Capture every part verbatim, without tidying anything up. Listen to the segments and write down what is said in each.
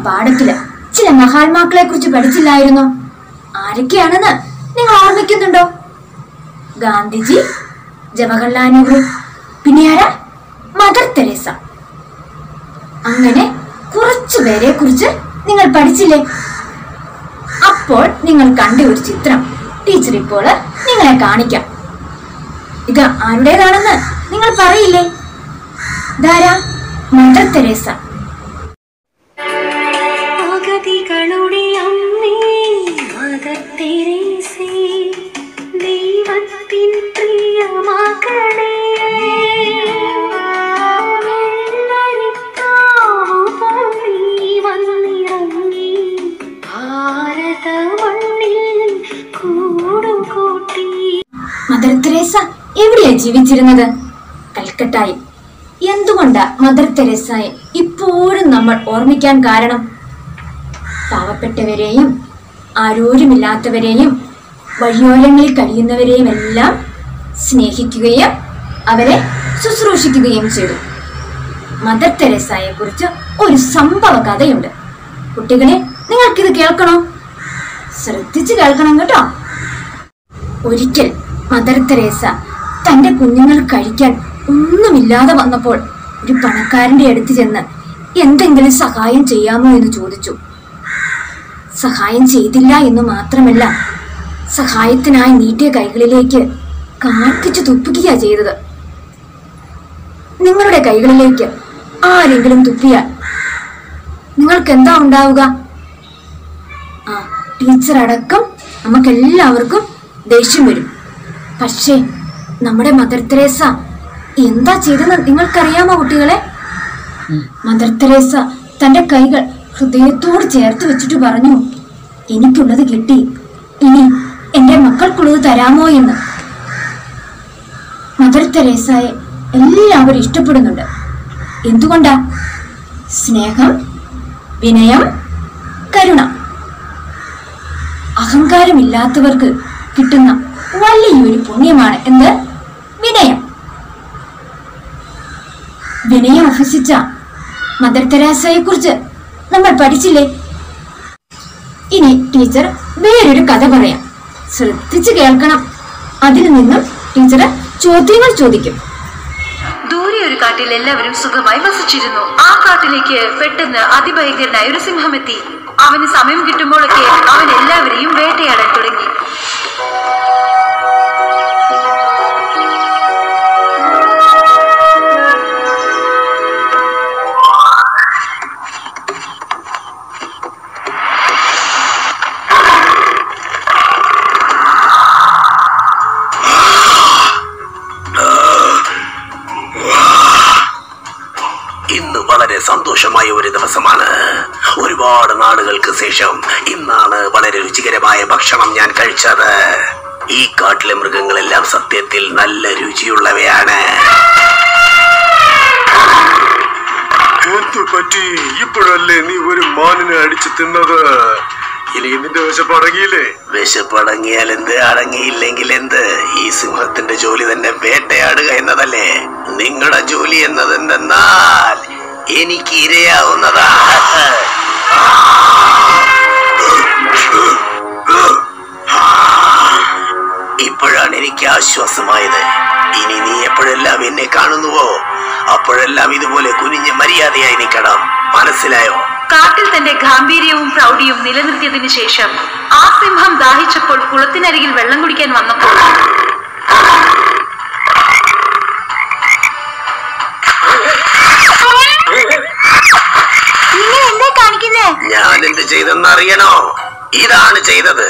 പാഠത്തില് ചില മഹാത്മാക്കളെ കുറിച്ച് പഠിച്ചില്ലായിരുന്നോ? ആരൊക്കെയാണെന്ന് നിങ്ങൾ ഓർമ്മിക്കുന്നുണ്ടോ? ഗാന്ധിജി, ജവഹർലാൽ നെഹ്റു, പിന്നെ ആരാ? Mother Teresa. അങ്ങനെ കുറച്ചു പേരെ കുറിച്ച് നിങ്ങൾ പഠിച്ചില്ലേ? അപ്പോൾ നിങ്ങൾ കണ്ട ഒരു ചിത്രം ടീച്ചർ ഇപ്പോൾ നിങ്ങളെ കാണിക്കാം. ഇത് ആരുടേതാണെന്ന് നിങ്ങൾ പറയില്ലേ? ധാരാ മദർ തെരേസ. ദൈവത്തിൻ പ്രിയ മകളേ, മദർ തെരേസ എവിടെയാ ജീവിച്ചിരുന്നത്? കൽക്കട്ടയിൽ. എന്തുകൊണ്ടാ മദർ തെരേസയെ ഇപ്പോഴും നമ്മൾ ഓർമ്മിക്കാൻ കാരണം? പാവപ്പെട്ടവരെയും ആരോരുമില്ലാത്തവരെയും വഴിയോരങ്ങളിൽ കഴിയുന്നവരെയും എല്ലാം സ്നേഹിക്കുകയും അവരെ ശുശ്രൂഷിക്കുകയും ചെയ്തു. മദർ തെരേസയെ കുറിച്ച് ഒരു സംഭവ കഥയുണ്ട്. കുട്ടികളെ, നിങ്ങൾക്കിത് കേൾക്കണോ? ശ്രദ്ധിച്ചു കേൾക്കണം കേട്ടോ. ഒരിക്കൽ മദർ തെരേസ തന്റെ കുഞ്ഞുങ്ങൾ കഴിക്കാൻ ഒന്നുമില്ലാതെ വന്നപ്പോൾ ഒരു പണക്കാരന്റെ അടുത്ത് ചെന്ന് എന്തെങ്കിലും സഹായം ചെയ്യാമോ എന്ന് ചോദിച്ചു. സഹായം ചെയ്തില്ല എന്ന് മാത്രമല്ല, സഹായത്തിനായി നീട്ടിയ കൈകളിലേക്ക് കാർക്കിച്ചു തുപ്പിക്കുകയാ ചെയ്തത്. നിങ്ങളുടെ കൈകളിലേക്ക് ആരെങ്കിലും തുപ്പിയാൽ നിങ്ങൾക്ക് എന്താ ഉണ്ടാവുക? ആ ടീച്ചർ അടക്കം നമുക്കെല്ലാവർക്കും ദേഷ്യം വരും. പക്ഷേ നമ്മുടെ മദർ തെരേസ എന്താ ചെയ്തെന്ന് നിങ്ങൾക്കറിയാമോ കുട്ടികളെ? മദർ തെരേസ തന്റെ കൈകൾ ഹൃദയത്തോട് ചേർത്ത് വെച്ചിട്ട് പറഞ്ഞു, എനിക്കുള്ളത് കിട്ടി, ഇനി എന്റെ മക്കൾക്കുള്ളത് തരാമോ എന്ന്. മദർ തെരേസയെ എല്ലാവരും ഇഷ്ടപ്പെടുന്നുണ്ട്. എന്തുകൊണ്ടാ? സ്നേഹം, വിനയം, കരുണ. അഹങ്കാരമില്ലാത്തവർക്ക് കിട്ടുന്ന വലിയൊരു പുണ്യമാണ് എന്ത്? വിനയം. വിനയം അഭ്യസിച്ച മദർ തെരേസയെ കുറിച്ച് നമ്മൾ പഠിച്ചില്ലേ? ഇനി ടീച്ചർ വേറൊരു കഥ പറയാം. ശ്രദ്ധിച്ചു കേൾക്കണം. അതിൽ നിന്നും ടീച്ചർ ചോദ്യങ്ങൾ ചോദിക്കും. ദൂരെ ഒരു കാട്ടിൽ എല്ലാവരും സുഖമായി വസിച്ചിരുന്നു. ആ കാട്ടിലേക്ക് പെട്ടെന്ന് അതിഭയങ്കരനായ ഒരു സിംഹമെത്തി. അവന് സമയം കിട്ടുമ്പോഴൊക്കെ അവൻ എല്ലാവരെയും വേട്ടയാടാൻ തുടങ്ങി. സന്തോഷമായ ഒരു ദിവസമാണ്. ഒരുപാട് നാളുകൾക്ക് ശേഷം ഇന്നാണ് വളരെ രുചികരമായ ഭക്ഷണം ഞാൻ കഴിച്ചത്. ഈ കാട്ടിലെ മൃഗങ്ങളെല്ലാം സത്യത്തിൽ നല്ല രുചിയുള്ളവയാണ്. എന്തു പറ്റി? ഇപ്പോഴല്ലേ നീ ഒരു മാനിനെ അടിച്ചു തിന്നത്? ഇനി നിന്റെ വിശപ്പടങ്ങിയില്ലേ? വിശപ്പടങ്ങിയാൽ എന്ത്, അടങ്ങിയില്ലെങ്കിൽ എന്ത്? ഈ സിംഹത്തിന്റെ ജോലി തന്നെ വേട്ടയാടുക എന്നതല്ലേ. നിങ്ങളുടെ ജോലി എന്നത് എന്തെന്നാൽ എനിക്ക് ഇരയാവുന്നതാ. ഇപ്പോഴാണ് എനിക്ക് ആശ്വാസമായത്. ഇനി നീ എപ്പോഴെല്ലാം എന്നെ കാണുന്നുവോ അപ്പോഴെല്ലാം ഇതുപോലെ കുനിഞ്ഞ മര്യാദയായി നിൽക്കണം. മനസ്സിലായോ? കാട്ടിൽ തന്റെ ഗാംഭീര്യവും പ്രൗഢിയും നിലനിർത്തിയതിനു ശേഷം ആ സിംഹം ദാഹിച്ചപ്പോൾ കുളത്തിനരികിൽ വെള്ളം കുടിക്കാൻ വന്നപ്പോൾ ഞാൻ എന്ത് ചെയ്തെന്ന് അറിയണോ? ഇതാണ് ചെയ്തത്.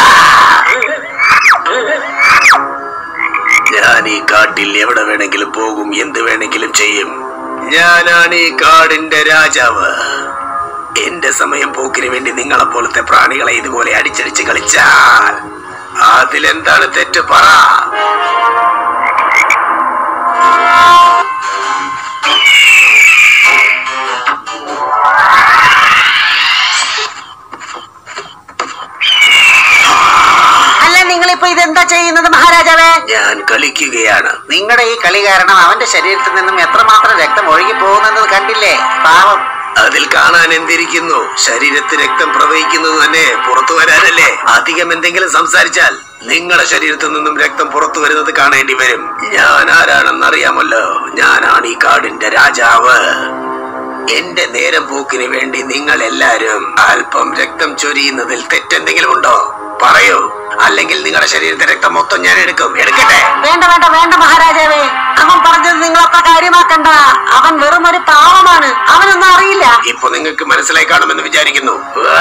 ഞാൻ ഈ കാട്ടിൽ എവിടെ വേണമെങ്കിലും പോകും, എന്ത് വേണമെങ്കിലും ചെയ്യും. ഞാനാണ് ഈ കാടിന്റെ രാജാവ്. എന്റെ സമയം പോക്കിന് വേണ്ടി നിങ്ങളെ പോലത്തെ പ്രാണികളെ ഇതുപോലെ അടിച്ചടിച്ച് കളിച്ചാൽ അതിലെന്താണ് തെറ്റ്? പറ. ഇതെന്താ ചെയ്യുന്നത് മഹാരാജാവേ? ഞാൻ കളിക്കുകയാണ്. നിങ്ങളുടെ ഈ കളി കാരണം അവന്റെ ശരീരത്തിൽ നിന്നും എത്രമാത്രം രക്തം ഒഴുകി പോകുന്നത് കണ്ടില്ലേ? പാവം. അതിൽ കാണാൻ എന്തിരിക്കുന്നു? ശരീരത്തിൽ രക്തം പ്രവഹിക്കുന്നത് തന്നെ പുറത്തു വരാനല്ലേ? അധികം എന്തെങ്കിലും സംസാരിച്ചാൽ നിങ്ങളുടെ ശരീരത്തിൽ നിന്നും രക്തം പുറത്തു വരുന്നത് കാണേണ്ടി വരും. ഞാൻ ആരാണെന്ന് അറിയാമല്ലോ. ഞാനാണ് ഈ കാടിന്റെ രാജാവ്. എന്റെ നേരം പോക്കിന് വേണ്ടി നിങ്ങൾ എല്ലാരും അല്പം രക്തം ചൊരിയുന്നതിൽ തെറ്റെന്തെങ്കിലും ഉണ്ടോ? പറയൂ, അല്ലെങ്കിൽ നിങ്ങളുടെ ശരീരത്തെ രക്തം മൊത്തം ഞാൻ എടുക്കും. എടുക്കട്ടെ? വേണ്ട വേണ്ട വേണ്ട മഹാരാജാവേ, അവൻ പറഞ്ഞത് നിങ്ങളൊക്കെ കാര്യമാക്കണ്ട. അവൻ വെറും ഒരു പാവമാണ്, അവനൊന്നും അറിയില്ല. ഇപ്പൊ നിങ്ങൾക്ക് മനസ്സിലായി കാണുമെന്ന് വിചാരിക്കുന്നു.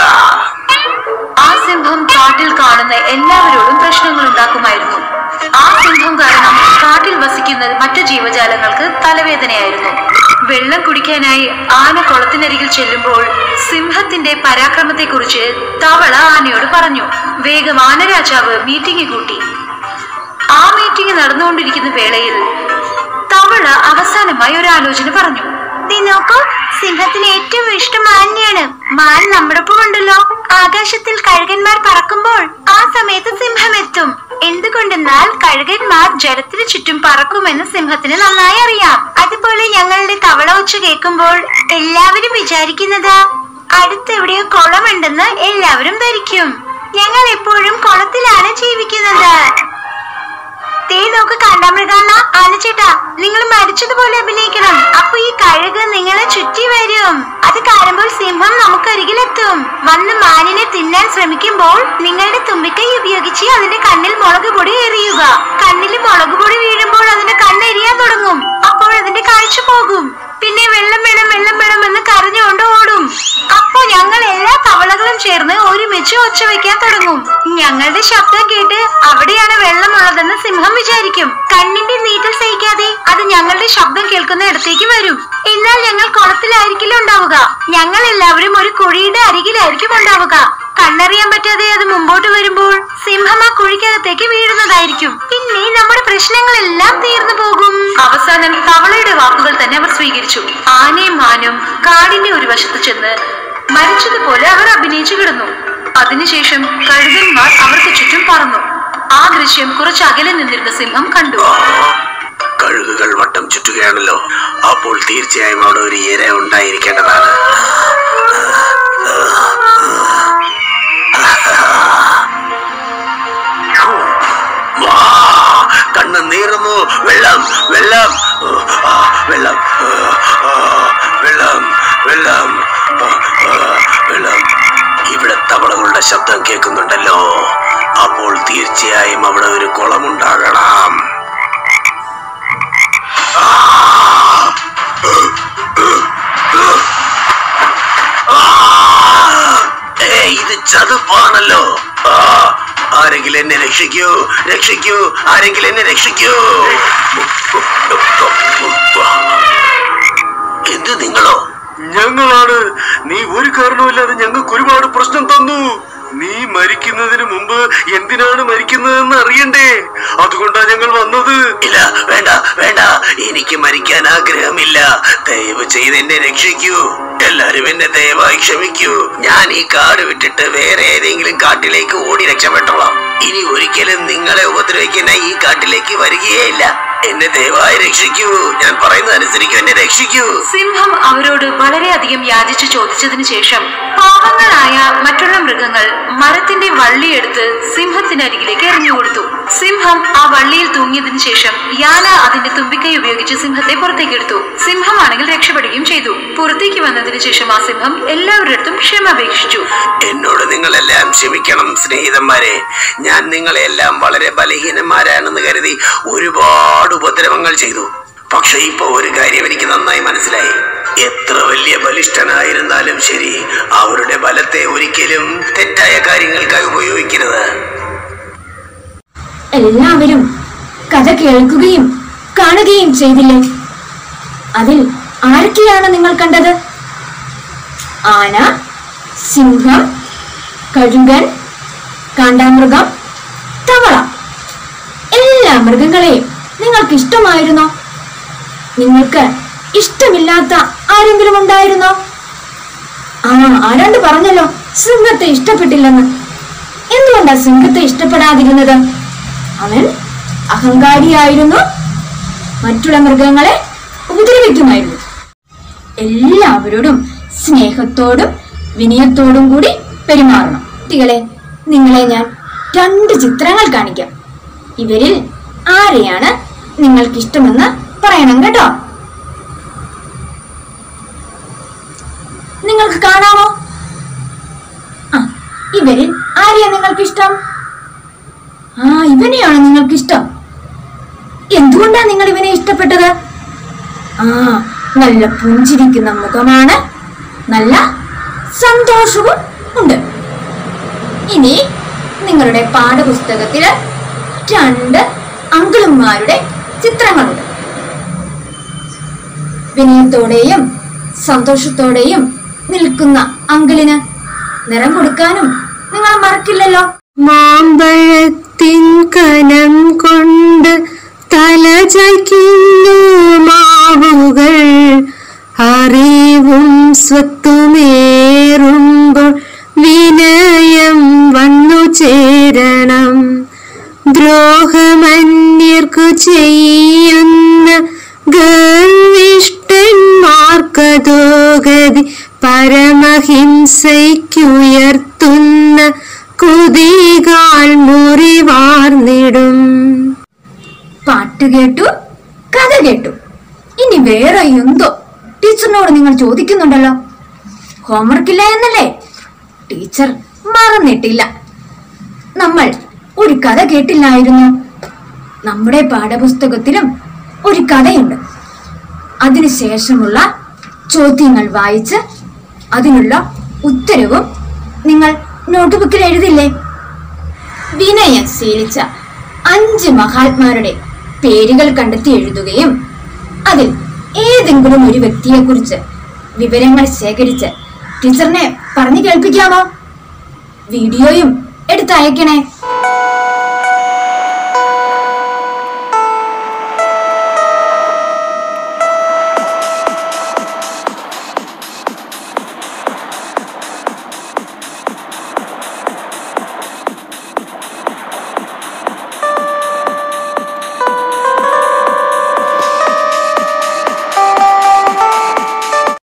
ആ സിംഹം കാട്ടിൽ കാണുന്ന എല്ലാവരോടും പ്രശ്നങ്ങൾ ഉണ്ടാക്കുമായിരുന്നു. ആ സിംഹം കാരണം കാട്ടിൽ വസിക്കുന്ന മറ്റു ജീവജാലങ്ങൾക്ക് തലവേദനയായിരുന്നു. വെള്ളം കുടിക്കാനായി ആന കുളത്തിനരികിൽ ചെല്ലുമ്പോൾ സിംഹത്തിന്റെ പരാക്രമത്തെ കുറിച്ച് തവള ആനയോട് പറഞ്ഞു. വേഗം ആനരാജാവ് മീറ്റിംഗ് കൂട്ടി. ആ മീറ്റിംഗ് നടന്നുകൊണ്ടിരിക്കുന്ന വേളയിൽ തവള അവസാനമായി ഒരു ആലോചന പറഞ്ഞു. നോക്കൂ, സിംഹത്തിന് ഏറ്റവും ഇഷ്ടം മാനിനെയാണ്. മാൻ നമ്മുടെ ഒപ്പം ഉണ്ടല്ലോ. ആകാശത്തിൽ കഴുകന്മാർ പറക്കുമ്പോൾ ആ സമയത്ത് സിംഹം എത്തും. എന്തുകൊണ്ടെന്നാൽ കഴുകന്മാർ ജലത്തിന് ചുറ്റും പറക്കുമെന്ന് സിംഹത്തിന് നന്നായി അറിയാം. അതുപോലെ ഞങ്ങളുടെ തവള ഒച്ച കേൾക്കുമ്പോൾ എല്ലാവരും വിചാരിക്കുന്നത് അടുത്തെവിടെയോ കുളമുണ്ടെന്ന് എല്ലാവരും ധരിക്കും. ഞങ്ങൾ എപ്പോഴും കുളത്തിലാണ് ജീവിക്കുന്നത്. തേ നോക്ക് കാണ്ടാമൃഗാണ്ണ, ആനച്ചേട്ടാ, നിങ്ങൾ മരിച്ചതുപോലെ അഭിനയിക്കണം. അപ്പൊ ഈ കഴുക് നിങ്ങളെ ചുറ്റി വരും. അത് കാണുമ്പോൾ സിംഹം നമുക്കരികിലെത്തും. വന്ന് മാനിനെ തിന്നാൻ ശ്രമിക്കുമ്പോൾ നിങ്ങളുടെ തുമ്പിക്കൈ ഉപയോഗിച്ച് അതിന്റെ കണ്ണിൽ മുളക് പൊടി എറിയുക. കണ്ണിൽ മുളക് പൊടി വീഴുമ്പോൾ അതിന്റെ കണ്ണ് എരിയാൻ തുടങ്ങും. അപ്പോൾ അതിന്റെ കാഴ്ച പോകും. പിന്നെ വെള്ളം വേണം വെള്ളം വേണം എന്ന് കരഞ്ഞുകൊണ്ട് ഓടും. അപ്പൊ ഞങ്ങൾ എല്ലാ തവളകളും ചേർന്ന് ഒരുമിച്ച് ഒച്ച വെക്കാൻ തുടങ്ങും. ഞങ്ങളുടെ ശബ്ദം കേട്ട് അവിടെയാണ് വെള്ളമുള്ളതെന്ന് സിംഹം വിചാരിക്കും. കണ്ണിന്റെ നീറ്റൽ സഹിക്കാതെ അത് ഞങ്ങളുടെ ശബ്ദം കേൾക്കുന്ന ഇടത്തേക്ക് വരും. എന്നാൽ ഞങ്ങൾ കുളത്തിലായിരിക്കില്ല ഉണ്ടാവുക. ഞങ്ങൾ എല്ലാവരും ഒരു കുഴിയുടെ അരികിലായിരിക്കും ഉണ്ടാവുക. കണ്ണറിയാൻ പറ്റാതെ അത് മുമ്പോട്ട് വരുമ്പോൾ സിംഹം ആ കുഴിക്കകത്തേക്ക് വീഴുന്നതായിരിക്കും. പിന്നെ നമ്മുടെ പ്രശ്നങ്ങളെല്ലാം തീർന്നു പോകും. അവസാനം തവളയുടെ വാക്കുകൾ തന്നെ അവർ സ്വീകരിച്ചു. ആനയും മാനും കാടിന്റെ ഒരു വശത്ത് ചെന്ന് മരിച്ചതുപോലെ അവർ അഭിനയിച്ചു കിടന്നു. അതിനുശേഷം കഴുകന്മാർ അവർക്ക് ചുറ്റും പറന്നു. ആ ദൃശ്യം കുറച്ച് അകലെ നിന്നിരുന്ന സിംഹം കണ്ടു. കഴുകുകൾ വട്ടം ചുറ്റുകയാണല്ലോ. അപ്പോൾ തീർച്ചയായും അവിടെ ഒരു ഇര ഉണ്ടായിരിക്കേണ്ടതാണ്. കണ്ണ് നീറുന്നു. വെള്ളം വെള്ളം വെള്ളം വെള്ളം വെള്ളം വെള്ളം. ഇവിടെ തവളകളുടെ ശബ്ദം കേൾക്കുന്നുണ്ടല്ലോ. അപ്പോൾ തീർച്ചയായും അവിടെ ഒരു കുളമുണ്ടാകണം. ഇത് ചതുപ്പാണല്ലോ. ആരെങ്കിലും എന്നെ രക്ഷിക്കൂ, രക്ഷിക്കൂ, ആരെങ്കിലും എന്നെ രക്ഷിക്കൂ. എന്ത് നിങ്ങളോ? ഞങ്ങളാണ്. നീ ഒരു കാരണവുമില്ലാതെ ഞങ്ങൾക്ക് ഒരുപാട് പ്രശ്നം തന്നു. നീ മരിക്കുന്നതിന് മുമ്പ് എന്തിനാണ് മരിക്കുന്നതെന്ന് അറിയണ്ടേ? അതുകൊണ്ടാ ഞങ്ങൾ വന്നത്. ഇല്ല, വേണ്ട വേണ്ട, എനിക്ക് മരിക്കാൻ ആഗ്രഹമില്ല. ദയവ് ചെയ്ത് എന്നെ രക്ഷിക്കൂ. എല്ലാരും എന്നെ ദയവായി ക്ഷമിക്കൂ. ഞാൻ ഈ കാട് വിട്ടിട്ട് വേറെ ഏതെങ്കിലും കാട്ടിലേക്ക് ഓടി രക്ഷപ്പെട്ടോളാം. ഇനി ഒരിക്കലും നിങ്ങളെ ഉപദ്രവിക്കുന്ന ഈ കാട്ടിലേക്ക് വരികയേയില്ല. എന്നെ ദയവായി രക്ഷിക്കൂ. ഞാൻ പറയുന്നത് അനുസരിക്കൂ, എന്നെ രക്ഷിക്കൂ. സിംഹം അവരോട് വളരെയധികം യാചിച്ചു ചോദിച്ചതിന് ശേഷം പാവങ്ങളായ മറ്റുള്ള മൃഗങ്ങൾ മരത്തിന്റെ വള്ളിയെടുത്ത് സിംഹത്തിനരികിലേക്ക് എറിഞ്ഞു കൊടുത്തു. സിംഹം ആ വള്ളിയിൽ തൂങ്ങിയതിനു ശേഷം യാന അതിന്റെ തുമ്പിക്കൈ ഉപയോഗിച്ച് സിംഹത്തെ പുറത്തേക്ക് എടുത്തു. സിംഹമാണെങ്കിൽ രക്ഷപ്പെടുകയും ചെയ്തു. പുറത്തേക്ക് വന്നതിന് ശേഷം ആ സിംഹം എല്ലാവരുടെ അടുത്തും ക്ഷമ അപേക്ഷിച്ചു. എന്നോട് നിങ്ങളെല്ലാം ക്ഷമിക്കണം സ്നേഹിതന്മാരെ. ഞാൻ നിങ്ങളെല്ലാം വളരെ ബലഹീനന്മാരാണെന്ന് കരുതി ഒരുപാട് ഉപദ്രവങ്ങൾ ചെയ്തു. പക്ഷെ ഇപ്പൊ ഒരു കാര്യം എനിക്ക് നന്നായി മനസ്സിലായി. എത്ര വലിയ ബലിഷ്ഠനായിരുന്നാലും ശരി, അവരുടെ ബലത്തെ ഒരിക്കലും തെറ്റായ കാര്യങ്ങൾക്കായി ഉപയോഗിക്കരുത്. എല്ലാവരും കഥ കേൾക്കുകയും കാണുകയും ചെയ്തില്ലേ? അതിൽ ആരൊക്കെയാണ് നിങ്ങൾ കണ്ടത്? ആന, സിംഹം, കഴുകൻ, കാണ്ടാമൃഗം, തവള. എല്ലാ മൃഗങ്ങളെയും നിങ്ങൾക്ക് ഇഷ്ടമായിരുന്നോ? നിങ്ങൾക്ക് ഇഷ്ടമില്ലാത്ത ആരെങ്കിലും ഉണ്ടായിരുന്നോ? ആ ആരാണ്ട് പറഞ്ഞല്ലോ സിംഹത്തെ ഇഷ്ടപ്പെട്ടില്ലെന്ന്. എന്തുകൊണ്ടാ സിംഹത്തെ ഇഷ്ടപ്പെടാതിരുന്നത്? അവൻ അഹങ്കാരിയായിരുന്നു, മറ്റുള്ള മൃഗങ്ങളെ ഉപദ്രവിക്കുമായിരുന്നു. എല്ലാവരോടും സ്നേഹത്തോടും വിനയത്തോടും കൂടി പെരുമാറണം. കുട്ടികളെ, നിങ്ങളെ ഞാൻ രണ്ട് ചിത്രങ്ങൾ കാണിക്കാം. ഇവരിൽ ആരെയാണ് നിങ്ങൾക്ക് ഇഷ്ടമെന്ന് പറയണം കേട്ടോ. നിങ്ങൾക്ക് കാണാമോ? ആ, ഇവരിൽ ആരെയാ നിങ്ങൾക്ക് ഇഷ്ടം? ആ, ഇവനെയാണ് നിങ്ങൾക്ക് ഇഷ്ടം. എന്തുകൊണ്ടാണ് നിങ്ങൾ ഇവനെ ഇഷ്ടപ്പെട്ടത്? ആ, നല്ല പുഞ്ചിരിക്കുന്ന മുഖമാണ്, നല്ല സന്തോഷവും ഉണ്ട്. ഇനി നിങ്ങളുടെ പാഠപുസ്തകത്തില് രണ്ട് അങ്കിളുമാരുടെ ചിത്രങ്ങളുണ്ട്. വിനയത്തോടെയും സന്തോഷത്തോടെയും നിൽക്കുന്ന അങ്കിളിന് നിറം കൊടുക്കാനും നിങ്ങൾ മറക്കില്ലല്ലോ. മാമ്പഴത്തിൻ കനം കൊണ്ട് തല ചായ്ക്കുന്നു മാവുകൾ, അറിവും സ്വത്തുമേറുമ്പോൾ വിനയം വന്നു ചേരണം. ദ്രോഹമന്യർക്കു ചെയ്യുന്ന ഗർവിഷ്ഠന്മാർക്കതോ ഗതി, പരമഹിംസയ്ക്കുയർത്തുന്ന കുതികാൽ മുറിവാർന്നിടും. പാട്ട് കേട്ടു, കഥ കേട്ടു. ഇനി വേറെ എന്തോ ടീച്ചറിനോട് നിങ്ങൾ ചോദിക്കുന്നുണ്ടല്ലോ. ഹോംവർക്കില്ല എന്നല്ലേ? ടീച്ചർ മറന്നിട്ടില്ല. നമ്മൾ ഒരു കഥ കേട്ടില്ലായിരുന്നു. നമ്മുടെ പാഠപുസ്തകത്തിലും ഒരു കഥയുണ്ട്. അതിനുശേഷമുള്ള ചോദ്യങ്ങൾ വായിച്ച് അതിനുള്ള ഉത്തരവും നിങ്ങൾ നോട്ട്ബുക്കിൽ എഴുതില്ലേ? വിനയം ശീലിച്ച അഞ്ച് മഹാത്മാരുടെ പേരുകൾ കണ്ടെത്തി എഴുതുകയും അതിൽ ഏതെങ്കിലും ഒരു വ്യക്തിയെ കുറിച്ച് വിവരങ്ങൾ ശേഖരിച്ച് ടീച്ചറിനെ പറഞ്ഞു കേൾപ്പിക്കാമോ? വീഡിയോയും എടുത്തയക്കണേ.